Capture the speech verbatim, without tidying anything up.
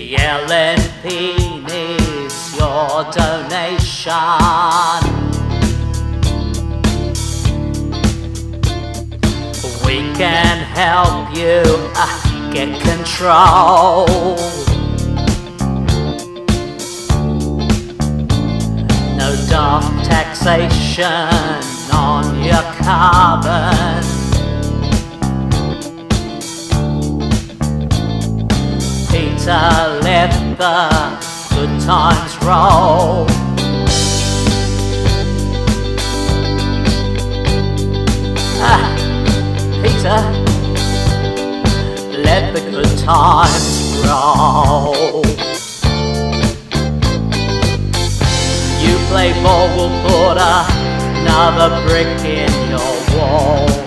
L N P needs your donation. We can help you uh, get control. No daft taxation on your carbon. Peter, let the good times roll. Ah, Peter, let the good times roll. You play ball, we'll put another brick in your wall.